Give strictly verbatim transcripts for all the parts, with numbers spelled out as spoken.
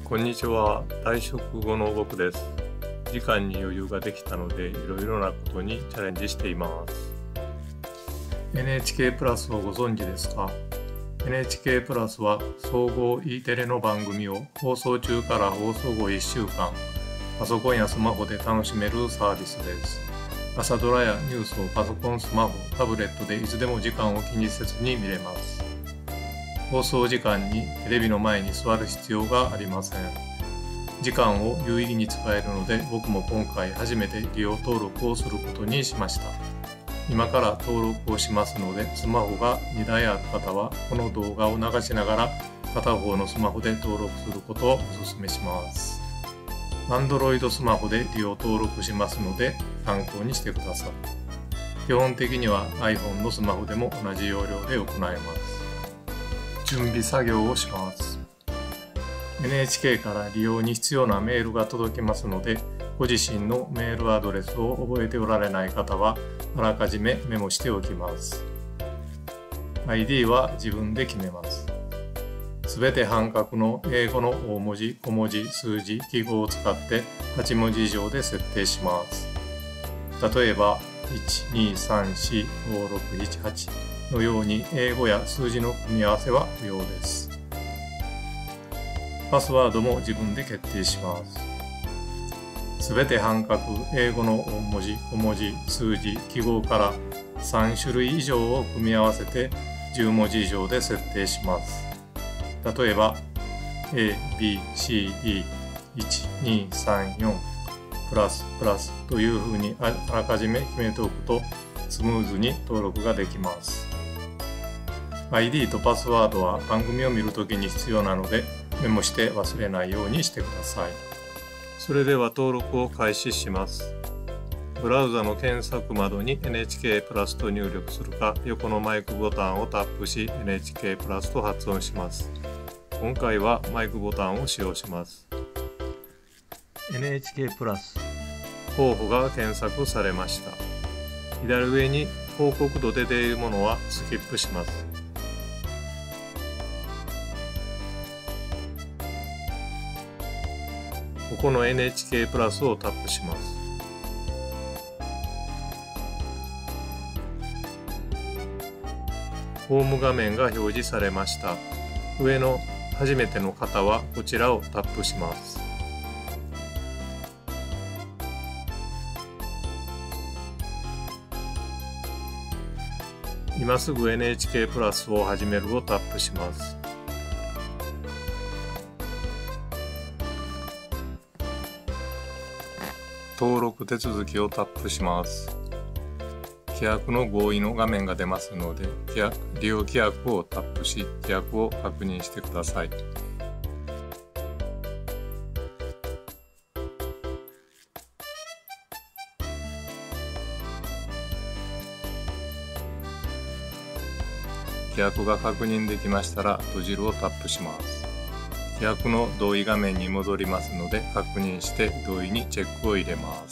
こんにちは。退職後の僕です。時間に余裕ができたので、いろいろなことにチャレンジしています。エヌエイチケー プラスをご存知ですか？ エヌエイチケー プラスは総合 E テレの番組を放送中から放送後いっしゅうかん、パソコンやスマホで楽しめるサービスです。朝ドラやニュースをパソコン、スマホ、タブレットでいつでも時間を気にせずに見れます。放送時間にテレビの前に座る必要がありません。時間を有意義に使えるので、僕も今回初めて利用登録をすることにしました。今から登録をしますので、スマホがにだいある方はこの動画を流しながら片方のスマホで登録することをお勧めします。Android スマホで利用登録しますので参考にしてください。基本的には iPhone のスマホでも同じ要領で行えます。準備作業をします。エヌエイチケー から利用に必要なメールが届きますので、ご自身のメールアドレスを覚えておられない方はあらかじめメモしておきます。アイディー は自分で決めます。すべて半角の英語の大文字、小文字、数字、記号を使ってはちもじ以上で設定します。例えばいち、に、さん、よん、ご、ろく、なな、はちのように英語や数字の組み合わせは不要です。パスワードも自分で決定します。すべて半角、英語の大文字、小文字、数字、記号からさんしゅるい以上を組み合わせてじゅうもじ以上で設定します。例えば A、B、C、D、いち、に、さん、よん、プラス、プラスというふうにあらかじめ決めておくとスムーズに登録ができます。アイディー とパスワードは番組を見るときに必要なのでメモして忘れないようにしてください。それでは登録を開始します。ブラウザの検索窓に エヌエイチケー プラスと入力するか、横のマイクボタンをタップし エヌエイチケー プラスと発音します。今回はマイクボタンを使用します。エヌエイチケー プラス候補が検索されました。左上に広告と出ているものはスキップします。ここの エヌエイチケー プラスをタップします。ホーム画面が表示されました。上の初めての方はこちらをタップします。今すぐ エヌエイチケー プラスを始めるをタップします。登録手続きをタップします。規約の合意の画面が出ますので、利用規約をタップし、規約を確認してください。規約が確認できましたら、閉じるをタップします。規約の同意画面に戻りますので、確認して同意にチェックを入れます。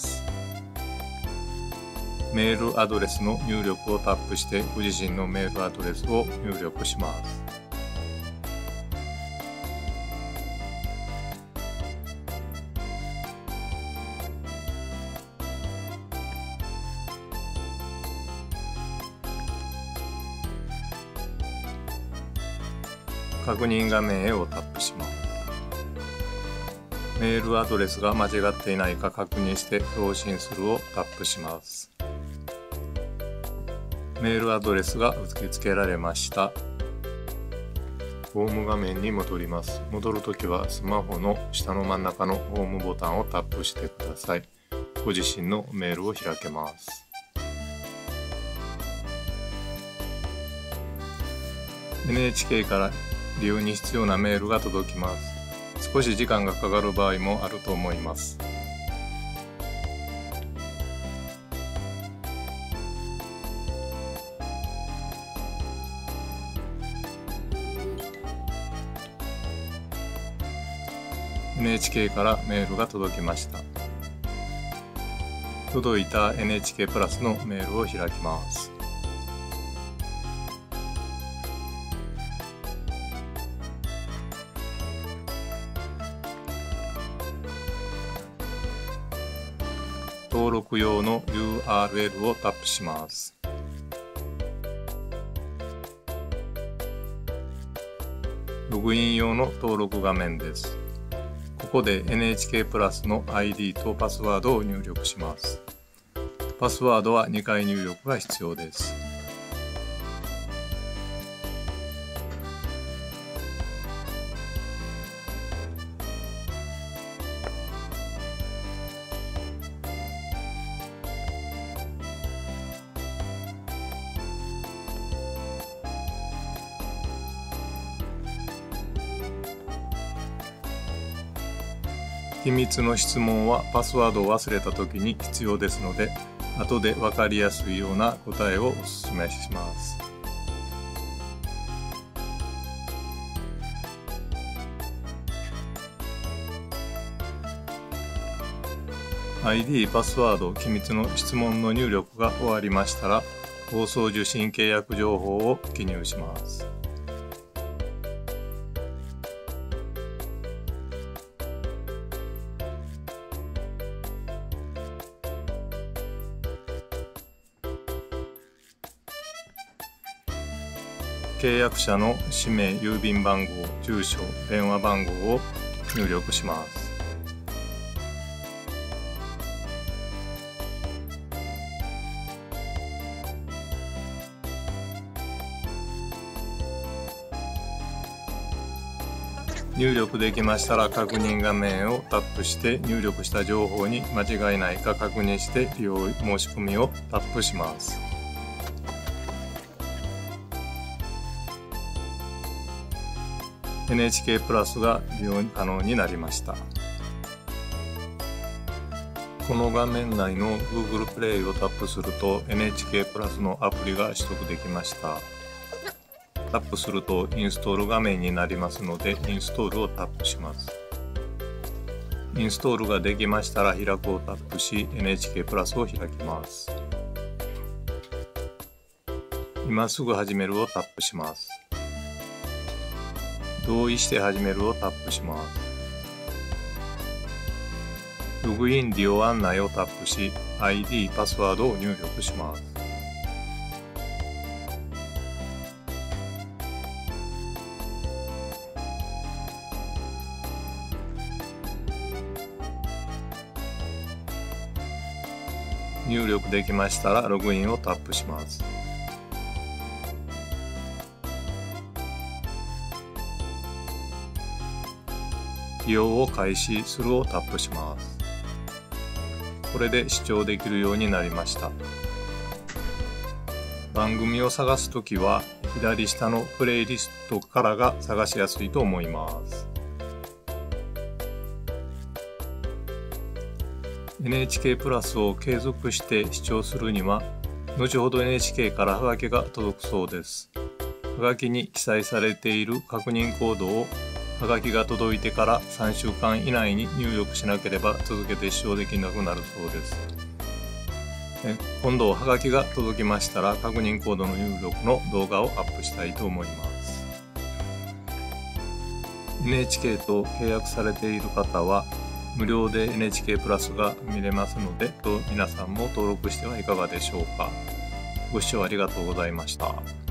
メールアドレスの入力をタップして、ご自身のメールアドレスを入力します。確認画面へをタップします。メールアドレスが間違っていないか確認して送信するをタップします。メールアドレスが受け付けられました。ホーム画面に戻ります。戻るときはスマホの下の真ん中のホームボタンをタップしてください。ご自身のメールを開けます。エヌエイチケー から利用に必要なメールが届きます。少し時間がかかる場合もあると思います。エヌエイチケー からメールが届きました。届いた エヌエイチケー プラスのメールを開きます。 登録用の ユーアールエル をタップします。ログイン用の登録画面です。ここで エヌエイチケー プラスの アイディー とパスワードを入力します。パスワードはにかい入力が必要です。秘密の質問はパスワードを忘れたときに必要ですので、後で分かりやすいような答えをお勧めします。アイディー、パスワード、機密の質問の入力が終わりましたら、放送受信契約情報を記入します。契約者の氏名、郵便番号、住所、電話番号を入力します。入力できましたら確認画面をタップして入力した情報に間違いないか確認して利用申し込みをタップします。エヌエイチケー プラスが利用可能になりました。この画面内の Google プレイをタップすると エヌエイチケー プラスのアプリが取得できました。タップするとインストール画面になりますので、インストールをタップします。インストールができましたら開くをタップし エヌエイチケー プラスを開きます。今すぐ始めるをタップします。同意して始めるをタップします。ログイン利用案内をタップし アイディー、パスワードを入力します。入力できましたらログインをタップします。利用を開始するをタップします。これで視聴できるようになりました。番組を探すときは左下のプレイリストからが探しやすいと思います。エヌエイチケー プラスを継続して視聴するには、後ほど エヌエイチケー からハガキが届くそうです。ハガキに記載されている確認コードをハガキが届いてからさんしゅうかん以内に入力しなければ続けて視聴できなくなるそうです。今度ハガキが届きましたら確認コードの入力の動画をアップしたいと思います。エヌエイチケー と契約されている方は無料で エヌエイチケー プラスが見れますので、皆さんも登録してはいかがでしょうか。ご視聴ありがとうございました。